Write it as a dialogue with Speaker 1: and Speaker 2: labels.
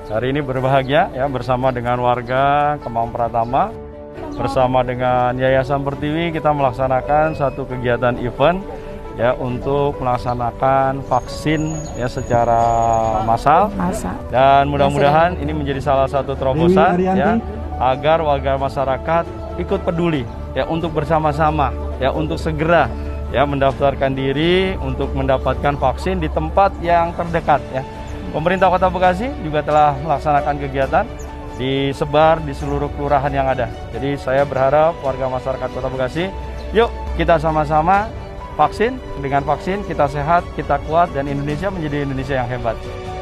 Speaker 1: Hari ini berbahagia ya bersama dengan warga Kemang Pratama, bersama dengan Yayasan Pertiwi kita melaksanakan satu kegiatan event ya untuk melaksanakan vaksin ya secara massal. Dan mudah-mudahan ini menjadi salah satu terobosan ya agar warga masyarakat ikut peduli ya untuk bersama-sama ya untuk segera ya mendaftarkan diri untuk mendapatkan vaksin di tempat yang terdekat ya. Pemerintah Kota Bekasi juga telah melaksanakan kegiatan disebar di seluruh kelurahan yang ada. Jadi saya berharap warga masyarakat Kota Bekasi, yuk kita sama-sama vaksin. Dengan vaksin kita sehat, kita kuat, dan Indonesia menjadi Indonesia yang hebat.